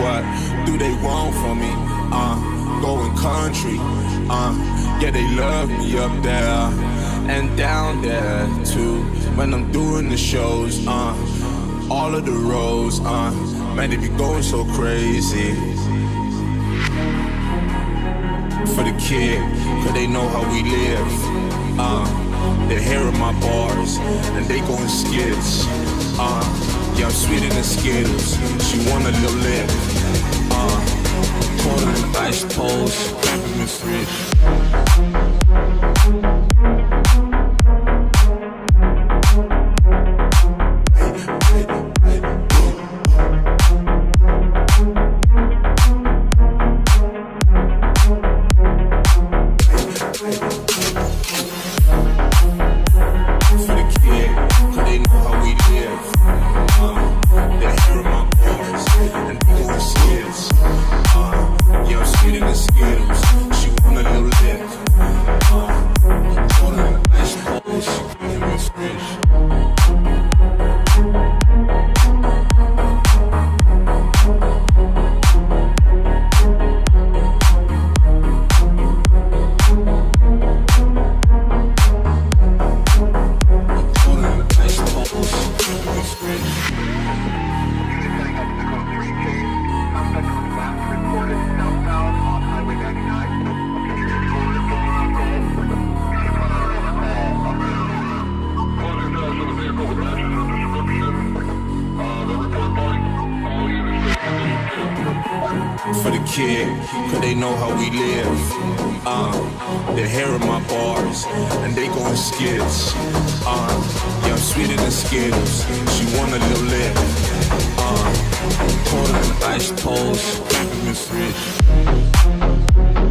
what do they want from me? Going country, yeah, they love me up there and down there too. When I'm doing the shows, all of the roads, man, they be going so crazy. For the kid, cause they know how we live. They're hearing my bars, and they going skits. Yeah, I'm sweeter than Skittles. She want a little lip. Caught her in the ice poles, rapping Miss Rich. For the kid, cause they know how we live. They're hearing my bars, and they going skits. Yeah, I'm sweeter than Skittles. She want a little lip. Caught her in the ice poles, rapping Miss Rich.